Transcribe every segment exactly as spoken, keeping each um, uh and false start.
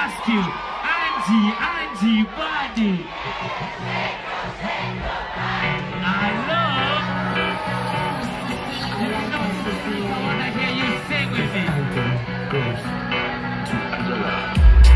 ask you, Angie, Angie, body. I love. I want to hear you sing with me. Goes to Angela.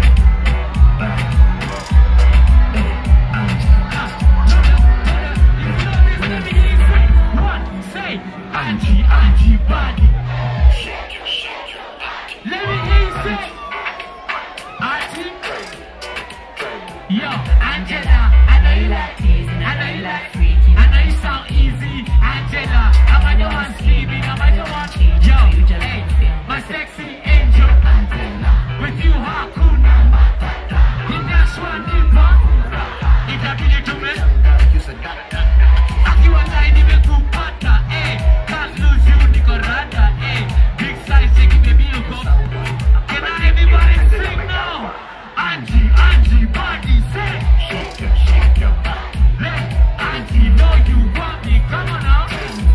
One, say, Angie, Angie, body. Shake your, shake your body. Let me hear you say, Auntie. Yo, Angela, I know you like teasing, I know you like freaking, I know you sound easy, Angela. I'm on your one sleeping, I'm on your one. Yo, hey, my sexy angel, Angela. With you, Hakuna Matata. In that swan, Nipa. If I be to me, you said that. You and I need to pata, eh? Can't lose you, Nicorata, eh? Big size, take baby, you go. Can I everybody sing now? Angie, Angie, body, say. Shake your, shake your body. Let Angie know you want me. Come on now.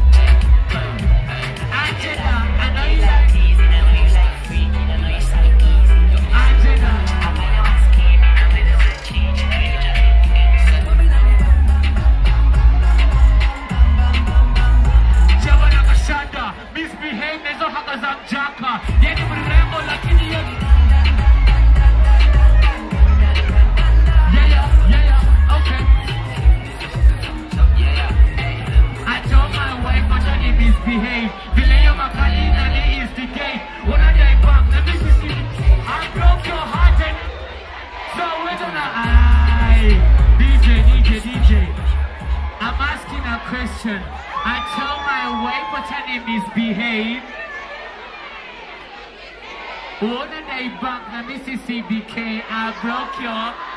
Angela, I know you like teasing, I know you like freaking, I know you like easy. Angela, I know you like scheming, I know you like cheating, I know you like Shada, misbehave, there's no hackers and jacka. Yeni mrembo lakini yeni. Yeah, yeah, yeah, yeah, okay. Yeah. I told my wife I don't misbehave. Vile yo makali na ni instigate. When I die back, let me see. I broke your heart and so we're gonna I D J, D J, D J. I'm asking a question. I tell my wife what her name misbehave. One day back, let me see C B K. I broke your